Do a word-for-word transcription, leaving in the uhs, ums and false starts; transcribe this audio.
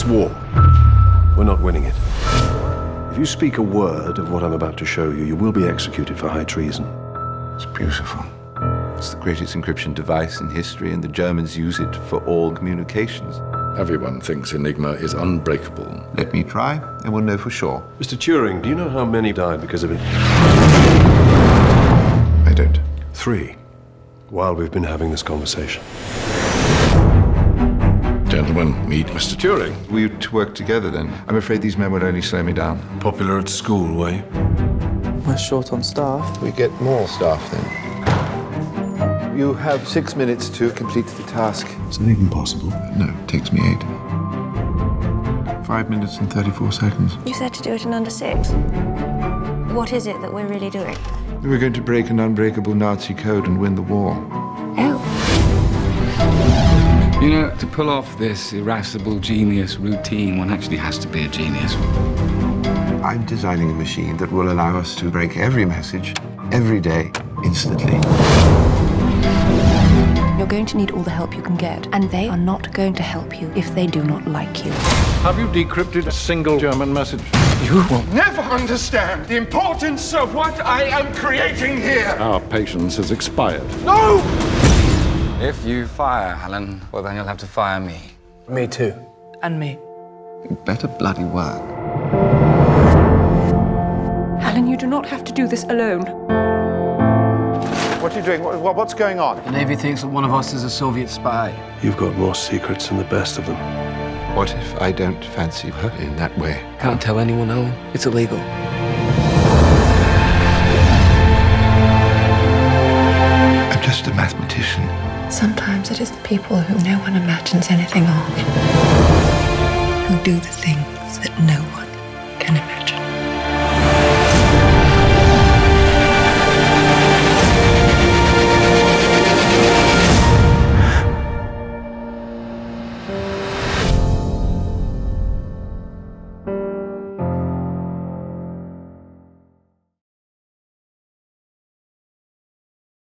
war. We're not winning it. If you speak a word of what I'm about to show you, you will be executed for high treason. It's beautiful. It's the greatest encryption device in history, and the Germans use it for all communications. Everyone thinks Enigma is unbreakable. Let me try, and we'll know for sure. Mister Turing, do you know how many died because of it? I don't. Three. While we've been having this conversation. Gentlemen, meet Mister Turing. We to work together then. I'm afraid these men would only slow me down. Popular at school, were you? We're short on staff. We get more staff then. You have six minutes to complete the task. Is that even possible? No, it takes me eight. Five minutes and thirty-four seconds. You said to do it in under six. What is it that we're really doing? We're going to break an unbreakable Nazi code and win the war. Oh. You know, to pull off this irascible genius routine, one actually has to be a genius. I'm designing a machine that will allow us to break every message, every day, instantly. You're going to need all the help you can get, and they are not going to help you if they do not like you. Have you decrypted a single German message? You will never understand the importance of what I am creating here. Our patience has expired. No! If you fire Alan, well, then you'll have to fire me. Me too. And me. You better bloody work. Alan, you do not have to do this alone. What are you doing? What, what's going on? The Navy thinks that one of us is a Soviet spy. You've got more secrets than the best of them. What if I don't fancy her in that way? Can't tell anyone, Alan. It's illegal. I'm just a mathematician. Sometimes it is the people who no one imagines anything of who do the things that no one